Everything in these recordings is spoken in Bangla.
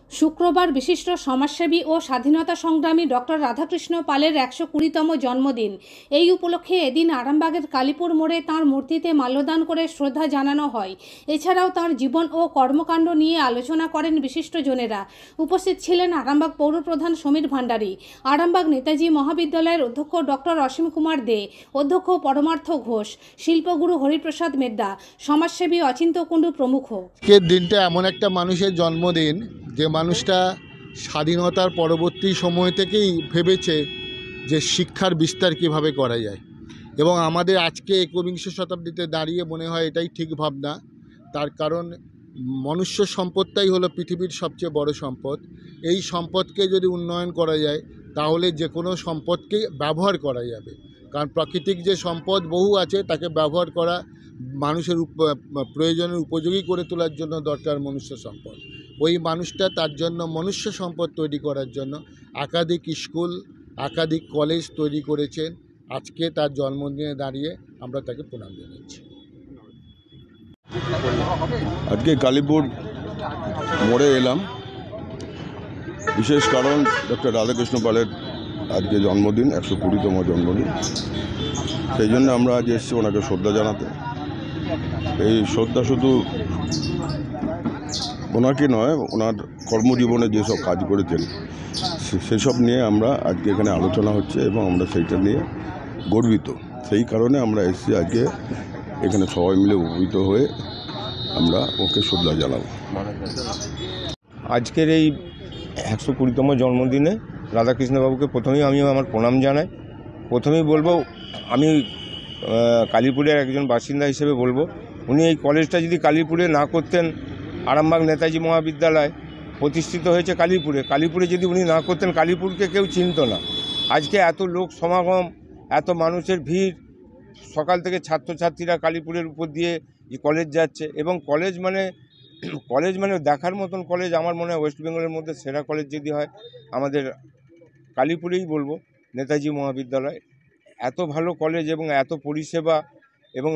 শুক্রবার বিশিষ্ট সমাজসেবী ও স্বাধীনতা সংগ্রামী ডক্টর রাধাকৃষ্ণ পালের 120তম জন্মদিন। এই উপলক্ষে এদিন আরামবাগের কালীপুর মোড়ে তাঁর মূর্তিতে মাল্যদান করে শ্রদ্ধা জানানো হয়। এছাড়াও তাঁর জীবন ও কর্মকাণ্ড নিয়ে আলোচনা করেন বিশিষ্টজনেরা। উপস্থিত ছিলেন আরামবাগ পৌরপ্রধান সমীর ভান্ডারী, আরামবাগ নেতাজি মহাবিদ্যালয়ের অধ্যক্ষ ডক্টর অসীম কুমার দে, অধ্যক্ষ পরমার্থ ঘোষ, শিল্পগুরু হরিপ্রসাদ মেদ্দা, সমাজসেবী অচিন্ত কুণ্ডু প্রমুখ। আজকের দিনটা এমন একটা মানুষের জন্মদিন যে মানুষটা স্বাধীনতার পরবর্তী সময় থেকেই ভেবেছে যে শিক্ষার বিস্তার কিভাবে করা যায়, এবং আমাদের আজকে একবিংশ শতাব্দীতে দাঁড়িয়ে মনে হয় এটাই ঠিক ভাবনা। তার কারণ মনুষ্য সম্পদটাই হলো পৃথিবীর সবচেয়ে বড় সম্পদ। এই সম্পদকে যদি উন্নয়ন করা যায় তাহলে যে কোনো সম্পদকেই ব্যবহার করা যাবে, কারণ প্রাকৃতিক যে সম্পদ বহু আছে তাকে ব্যবহার করা মানুষের প্রয়োজনের উপযোগী করে তোলার জন্য দরকার মনুষ্য সম্পদ। ওই মানুষটা তার জন্য মনুষ্য সম্পদ তৈরি করার জন্য একাধিক স্কুল, একাধিক কলেজ তৈরি করেছেন। আজকে তার জন্মদিনে দাঁড়িয়ে আমরা তাকে প্রণাম জানাচ্ছি। আজকে কালীপুর মোড়ে এলাম, বিশেষ কারণ ডক্টর রাধাকৃষ্ণ পালের আজকে জন্মদিন, 120তম জন্মদিন। সেই জন্য আমরা আজ এসেছি ওনাকে শ্রদ্ধা জানাতে। এই শ্রদ্ধা শুধু ওনাকে নয়, ওনার কর্মজীবনে যেসব কাজ করেছেন সেসব নিয়ে আমরা আজকে এখানে আলোচনা হচ্ছে এবং আমরা সেইটা নিয়ে গর্বিত। সেই কারণে আমরা এসেছি আজকে এখানে সবাই মিলে উপকৃত হয়ে আমরা ওকে শ্রদ্ধা জানাব। আজকের এই 120তম জন্মদিনে রাধাকৃষ্ণবাবুকে প্রথমেই আমি আমার প্রণাম জানাই। প্রথমেই বলবো, আমি কালীপুরের একজন বাসিন্দা হিসেবে বলবো, উনি এই কলেজটা যদি কালীপুরে না করতেন, আরামবাগ নেতাজি মহাবিদ্যালয় প্রতিষ্ঠিত হয়েছে কালীপুরে, কালীপুরে যদি উনি না করতেন, কালীপুরকে কেউ চিনত না। আজকে এত লোক সমাগম, এত মানুষের ভিড়, সকাল থেকে ছাত্রছাত্রীরা কালীপুরের উপর দিয়ে কলেজ যাচ্ছে, এবং কলেজ মানে দেখার মতন কলেজ। আমার মনে হয় ওয়েস্ট বেঙ্গলের মধ্যে সেরা কলেজ যদি হয় আমাদের কালীপুরেই বলবো, নেতাজি মহাবিদ্যালয়। এত ভালো কলেজ এবং এত পরিষেবা, এবং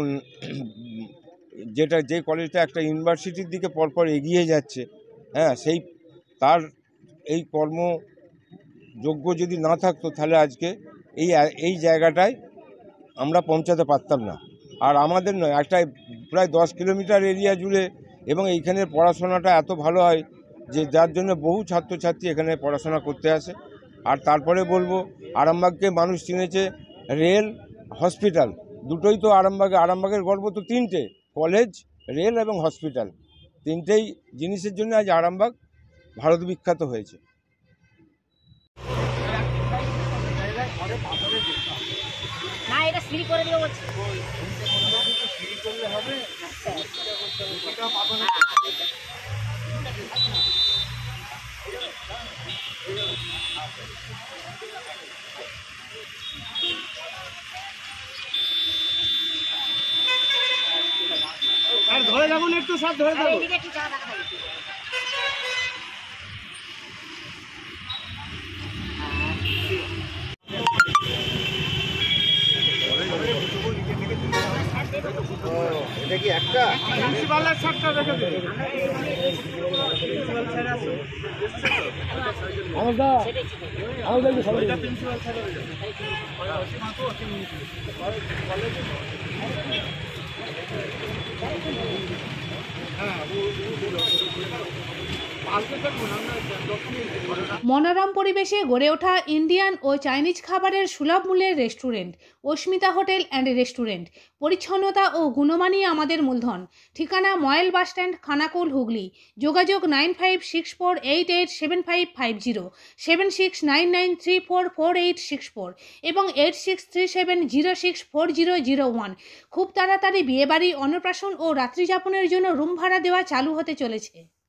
যে কলেজটা একটা ইউনিভার্সিটির দিকে পরপর এগিয়ে যাচ্ছে, হ্যাঁ, তার এই কর্মযোগ্য যদি না থাকতো তাহলে আজকে এই জায়গাটায় আমরা পৌঁছাতে পারতাম না। আর আমাদের নয়, একটা প্রায় 10 কিলোমিটার এরিয়া জুড়ে, এবং এইখানের পড়াশোনাটা এত ভালো হয় যে যার জন্য বহু ছাত্রছাত্রী এখানে পড়াশোনা করতে আসে। আর তারপরে বলবো, আরামবাগকে মানুষ চিনেছে রেল, হসপিটাল, দুটোই তো আরামবাগের গর্ব তো তিনটে: কলেজ, রেল এবং হসপিটাল। তিনটেই জিনিসের জন্য আজ আরামবাগ ভারত বিখ্যাত হয়েছে। না, এটা সিঁড়ি করে দিও বলছি। আর ধরে যাবো না, একটু সব ধরে যাবো। এদিকে একটু চা দেখা যাবে। এটা কি একটা প্রিন্সিপালের ছাড়টা দেখে দিন। প্রিন্সিপাল স্যার আছে, আমাদের সবাই প্রিন্সিপাল স্যার মনোরম পরিবেশে গড়ে ওঠা ইন্ডিয়ান ও চাইনিজ খাবারের সুলভ মূল্যের restaurant Asmita hotel and restaurant. পরিচ্ছন্নতা ও গুণমানই আমাদের মূলধন। ঠিকানা ময়েল বাসস্ট্যান্ড, খানাকুল, হুগলি। যোগাযোগ 9564887550, 7699344864 এবং 8637064001। খুব তাড়াতাড়ি বিয়েবাড়ি, অন্নপ্রাশন ও রাত্রিযাপনের জন্য রুম ভাড়া দেওয়া চালু হতে চলেছে।